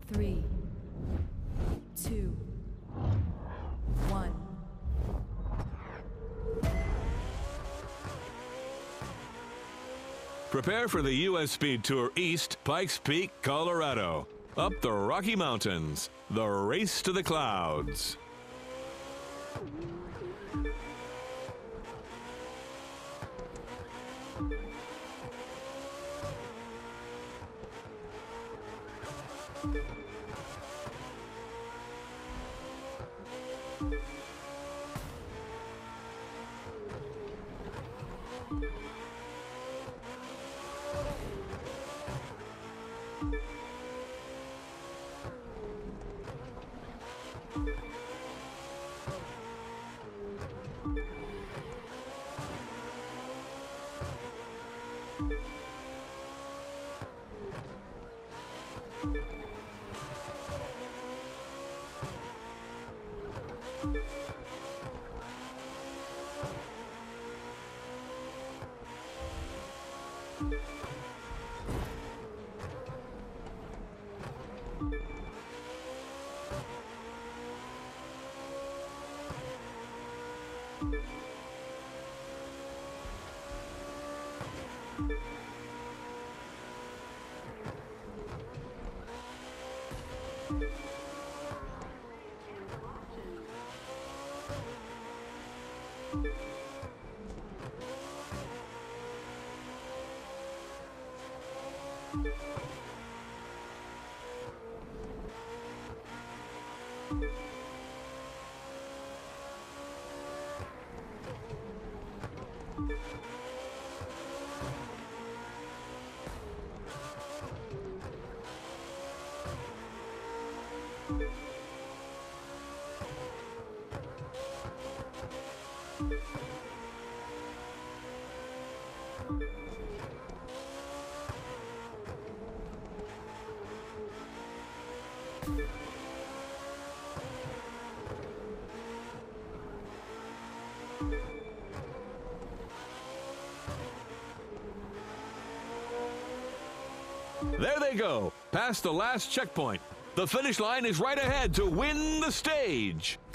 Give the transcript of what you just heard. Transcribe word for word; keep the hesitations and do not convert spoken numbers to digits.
three, two, one. Prepare for the U S Speed Tour East, Pikes Peak, Colorado. Up the Rocky Mountains, the race to the clouds. There they go, past the last checkpoint. The finish line is right ahead to win the stage.